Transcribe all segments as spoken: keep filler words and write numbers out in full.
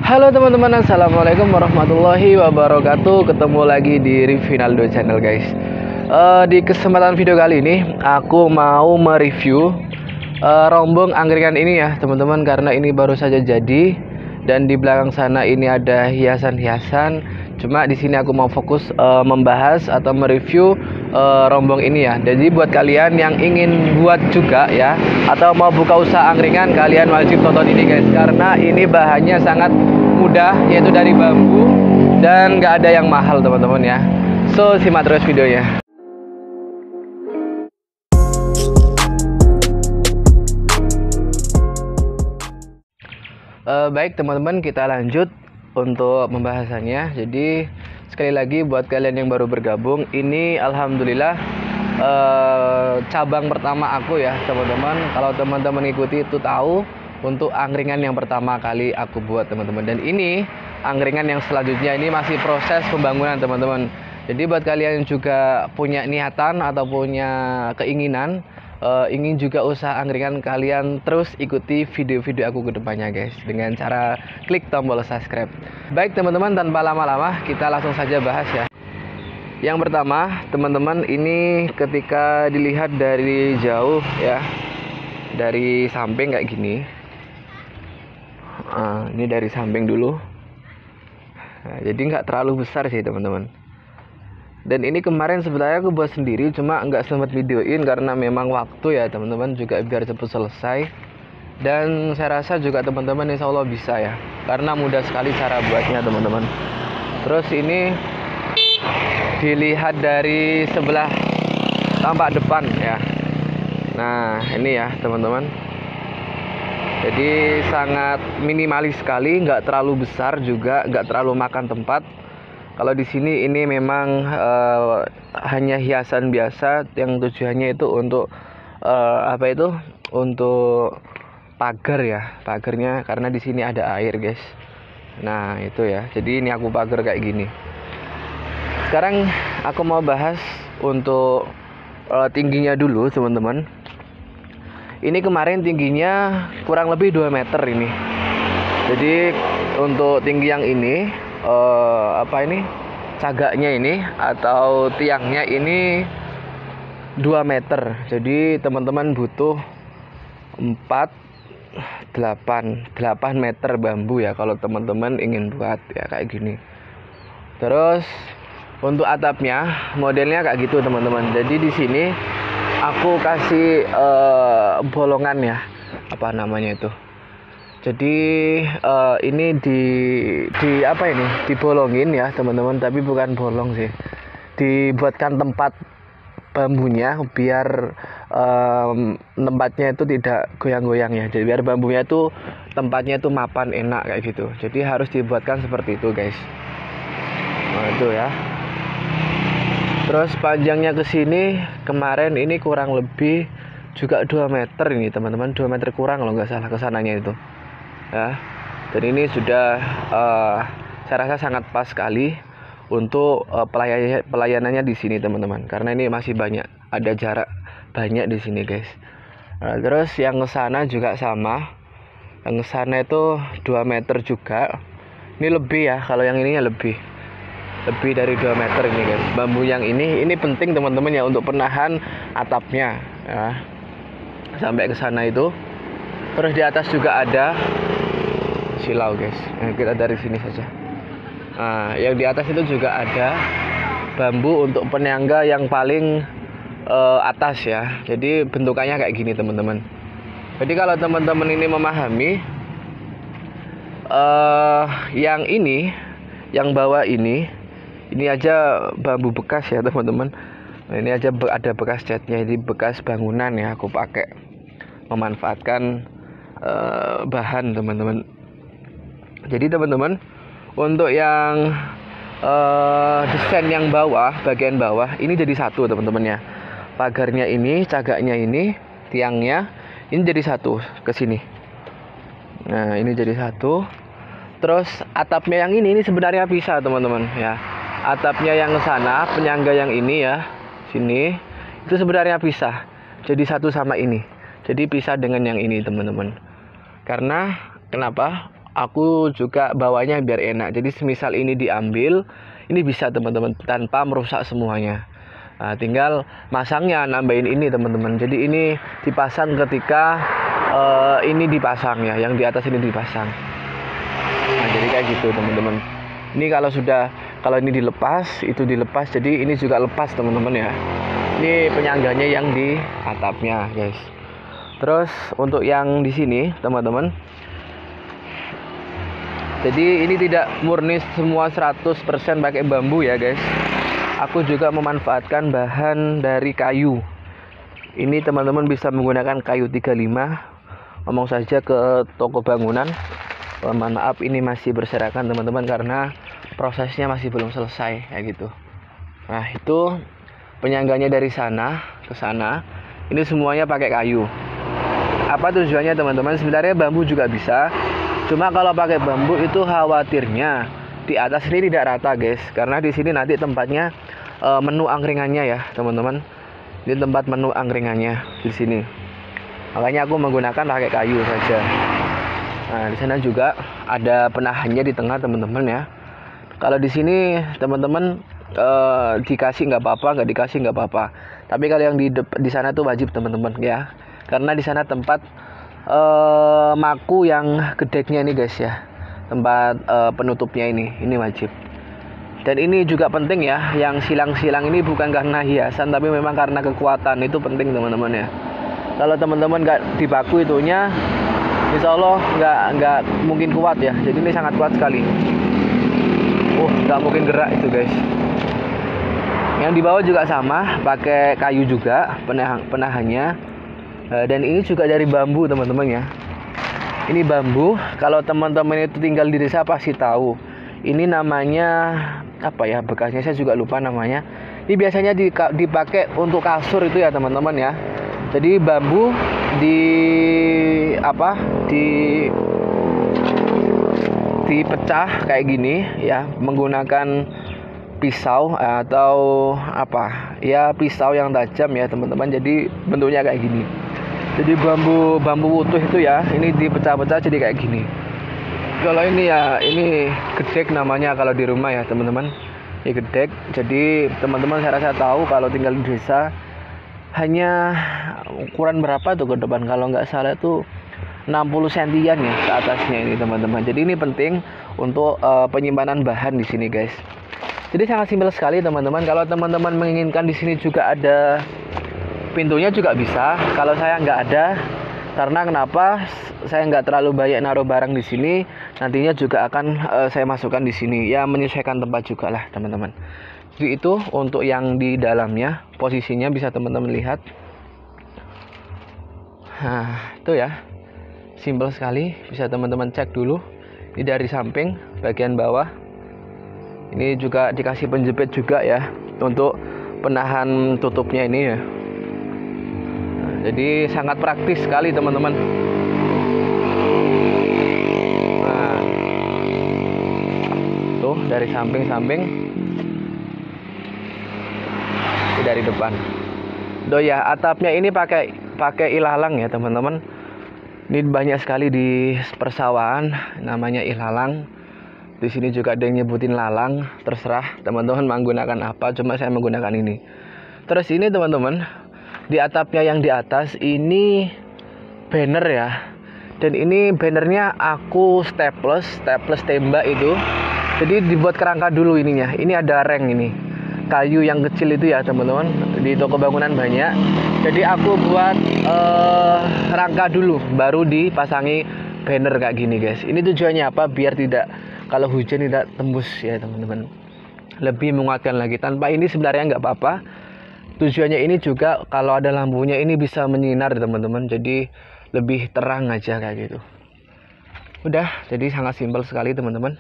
Halo teman-teman, assalamualaikum warahmatullahi wabarakatuh. Ketemu lagi di Rivinaldo Channel guys. uh, Di kesempatan video kali ini aku mau mereview uh, rombong angkringan ini ya teman-teman, karena ini baru saja jadi. Dan di belakang sana ini ada hiasan-hiasan. Cuma di sini aku mau fokus uh, membahas atau mereview uh, rombong ini ya. Jadi buat kalian yang ingin buat juga ya, atau mau buka usaha angkringan, kalian wajib tonton ini guys, karena ini bahannya sangat mudah, yaitu dari bambu dan nggak ada yang mahal teman-teman ya. So simak terus videonya. Uh, baik teman-teman, kita lanjut untuk pembahasannya. Jadi sekali lagi buat kalian yang baru bergabung, ini alhamdulillah uh, cabang pertama aku ya teman-teman. Kalau teman-teman ikuti itu tahu, untuk angkringan yang pertama kali aku buat teman-teman. Dan ini angkringan yang selanjutnya, ini masih proses pembangunan teman-teman. Jadi buat kalian yang juga punya niatan atau punya keinginan uh, ingin juga usaha angkringan, kalian terus ikuti video-video aku ke depannya guys, dengan cara klik tombol subscribe. Baik teman-teman, tanpa lama-lama kita langsung saja bahas ya. Yang pertama teman-teman, ini ketika dilihat dari jauh ya, dari samping kayak gini. Nah, ini dari samping dulu. Nah, jadi nggak terlalu besar sih teman-teman. Dan ini kemarin sebenarnya aku buat sendiri, cuma nggak sempat videoin karena memang waktu ya teman-teman, juga biar cepat selesai. Dan saya rasa juga teman-teman insya Allah bisa ya, karena mudah sekali cara buatnya teman-teman. Terus ini dilihat dari sebelah tampak depan ya. Nah ini ya teman-teman, jadi sangat minimalis sekali, nggak terlalu besar juga nggak terlalu makan tempat. Kalau di sini ini memang uh, hanya hiasan biasa, yang tujuannya itu untuk uh, apa itu? Untuk pagar ya, pagarnya, karena di sini ada air guys. Nah itu ya, jadi ini aku pagar kayak gini. Sekarang aku mau bahas untuk uh, tingginya dulu teman-teman. Ini kemarin tingginya kurang lebih dua meter ini. Jadi untuk tinggi yang ini uh, apa ini cagaknya ini atau tiangnya ini dua meter. Jadi teman-teman butuh empat delapan meter bambu ya kalau teman-teman ingin buat ya kayak gini. Terus untuk atapnya modelnya kayak gitu teman-teman. Jadi di sini aku kasih uh, bolongan ya, apa namanya itu. Jadi uh, ini di di apa ini dibolongin ya teman-teman, tapi bukan bolong sih, dibuatkan tempat bambunya biar um, tempatnya itu tidak goyang-goyang ya. Jadi biar bambunya itu tempatnya itu mapan enak kayak gitu. Jadi harus dibuatkan seperti itu guys. Nah itu ya. Terus panjangnya ke sini kemarin ini kurang lebih juga dua meter ini teman-teman, dua meter kurang kalau nggak salah kesananya itu. Ya. Dan ini sudah uh, saya rasa sangat pas sekali untuk uh, pelayan pelayanannya di sini teman-teman, karena ini masih banyak, ada jarak banyak di sini guys. Nah, terus yang ke sana juga sama. Yang ke sana itu dua meter juga. Ini lebih ya, kalau yang ini ya lebih. Lebih dari dua meter ini guys. Bambu yang ini ini penting teman-teman ya, untuk penahan atapnya ya. Sampai ke sana itu. Terus di atas juga ada silau guys. Nah, kita dari sini saja. Nah, yang di atas itu juga ada bambu untuk penyangga yang paling uh, atas ya. Jadi bentukannya kayak gini teman-teman. Jadi kalau teman-teman ini memahami uh, yang ini, yang bawah ini, ini aja bambu bekas ya teman-teman. Nah, ini aja ada bekas catnya, ini bekas bangunan ya aku pakai, memanfaatkan uh, bahan teman-teman. Jadi teman-teman, untuk yang uh, desain yang bawah, bagian bawah ini jadi satu teman-teman ya. Pagarnya ini, cagaknya ini, tiangnya ini jadi satu ke sini. Nah ini jadi satu. Terus atapnya yang ini ini sebenarnya bisa teman-teman ya. Atapnya yang ke sana, penyangga yang ini ya, sini itu sebenarnya pisah. Jadi satu sama ini. Jadi pisah dengan yang ini teman-teman. Karena kenapa? aku juga bawanya biar enak. Jadi semisal ini diambil, ini bisa teman-teman tanpa merusak semuanya. Nah, tinggal masangnya nambahin ini teman-teman. Jadi ini dipasang ketika uh, ini dipasang ya, yang di atas ini dipasang. Nah, jadi kayak gitu teman-teman. Ini kalau sudah, kalau ini dilepas, itu dilepas. Jadi ini juga lepas teman-teman ya. Ini penyangganya yang di atapnya, guys. Terus untuk yang di sini teman-teman, jadi ini tidak murni semua seratus persen pakai bambu ya guys. Aku juga memanfaatkan bahan dari kayu. Ini teman-teman bisa menggunakan kayu tiga puluh lima. Ngomong saja ke toko bangunan. Oh, mohon maaf ini masih berserakan teman-teman karena prosesnya masih belum selesai kayak gitu. Nah, itu penyangganya dari sana ke sana. Ini semuanya pakai kayu. Apa tujuannya teman-teman? Sebenarnya bambu juga bisa. Cuma kalau pakai bambu itu khawatirnya di atas ini tidak rata guys. Karena di sini nanti tempatnya e, menu angkringannya ya teman-teman. Ini tempat menu angkringannya di sini. Makanya aku menggunakan pakai kayu saja. Nah, di sana juga ada penahannya di tengah teman-teman ya. Kalau di sini teman-teman e, dikasih nggak apa-apa, nggak dikasih nggak apa-apa. Tapi kalau yang di di sana tuh wajib teman-teman ya. Karena di sana tempat uh, maku yang gedeknya ini guys ya, tempat uh, penutupnya ini, ini wajib. Dan ini juga penting ya, yang silang-silang ini bukan karena hiasan, tapi memang karena kekuatan. Itu penting teman-teman ya. Kalau teman-teman nggak dipaku itunya, insya Allah nggak nggak mungkin kuat ya. Jadi ini sangat kuat sekali. Uh, nggak mungkin gerak itu guys. Yang di bawah juga sama, pakai kayu juga penah penahannya. Dan ini juga dari bambu teman-teman ya. Ini bambu. Kalau teman-teman itu tinggal di desa pasti tahu. Ini namanya apa ya, bekasnya saya juga lupa namanya. Ini biasanya dipakai untuk kasur itu ya teman-teman ya. Jadi bambu di apa di dipecah kayak gini ya, menggunakan pisau atau apa ya, pisau yang tajam ya teman-teman. Jadi bentuknya kayak gini. Jadi bambu bambu utuh itu ya, ini dipecah-pecah jadi kayak gini. Kalau ini ya, ini gedek namanya kalau di rumah ya teman-teman. Ini gedek. Jadi teman-teman saya rasa tahu kalau tinggal di desa, hanya ukuran berapa tuh ke depan, kalau nggak salah tuh enam puluh sentian ya ke atasnya ini teman-teman. Jadi ini penting untuk uh, penyimpanan bahan di sini guys. Jadi sangat simpel sekali teman-teman. Kalau teman-teman menginginkan di sini juga ada pintunya juga bisa. Kalau saya nggak ada, karena kenapa? Saya nggak terlalu banyak naruh barang di sini. Nantinya juga akan uh, saya masukkan di sini. Ya menyesuaikan tempat juga lah teman-teman. Jadi itu untuk yang di dalamnya, posisinya bisa teman-teman lihat. Nah itu ya, simpel sekali. Bisa teman-teman cek dulu. Ini dari samping bagian bawah. Ini juga dikasih penjepit juga ya, untuk penahan tutupnya ini ya. Jadi sangat praktis sekali teman-teman. Nah, tuh dari samping-samping, ini dari depan. Tuh ya, atapnya ini pakai pakai ilalang ya teman-teman. Ini banyak sekali di persawahan namanya ilalang. Di sini juga ada yang nyebutin lalang. Terserah teman-teman menggunakan apa. Cuma saya menggunakan ini. Terus ini teman-teman, di atapnya yang di atas ini banner ya. Dan ini bannernya aku staples, staples tembak itu. Jadi dibuat kerangka dulu ininya. Ini ada reng ini, kayu yang kecil itu ya teman-teman. Di toko bangunan banyak. Jadi aku buat uh, rangka dulu, baru dipasangi banner kayak gini guys. Ini tujuannya apa? Biar tidak, kalau hujan tidak tembus ya teman-teman. Lebih menguatkan lagi. Tanpa ini sebenarnya nggak apa-apa. Tujuannya ini juga kalau ada lampunya ini bisa menyinar teman-teman. Jadi lebih terang aja kayak gitu. Udah, jadi sangat simpel sekali teman-teman.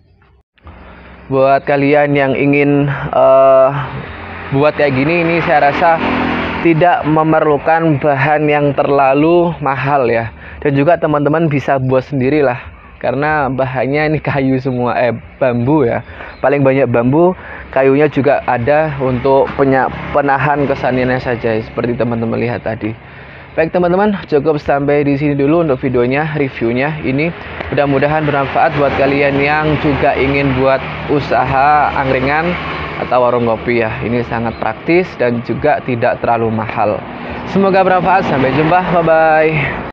Buat kalian yang ingin uh, buat kayak gini, ini saya rasa tidak memerlukan bahan yang terlalu mahal ya. Dan juga teman-teman bisa buat sendiri lah. Karena bahannya ini kayu semua, eh bambu ya. Paling banyak bambu. Kayunya juga ada untuk penahan kesannya saja, seperti teman-teman lihat tadi. Baik teman-teman, cukup sampai di sini dulu untuk videonya, reviewnya ini. Mudah-mudahan bermanfaat buat kalian yang juga ingin buat usaha angkringan atau warung kopi ya. Ini sangat praktis dan juga tidak terlalu mahal. Semoga bermanfaat. Sampai jumpa. Bye bye.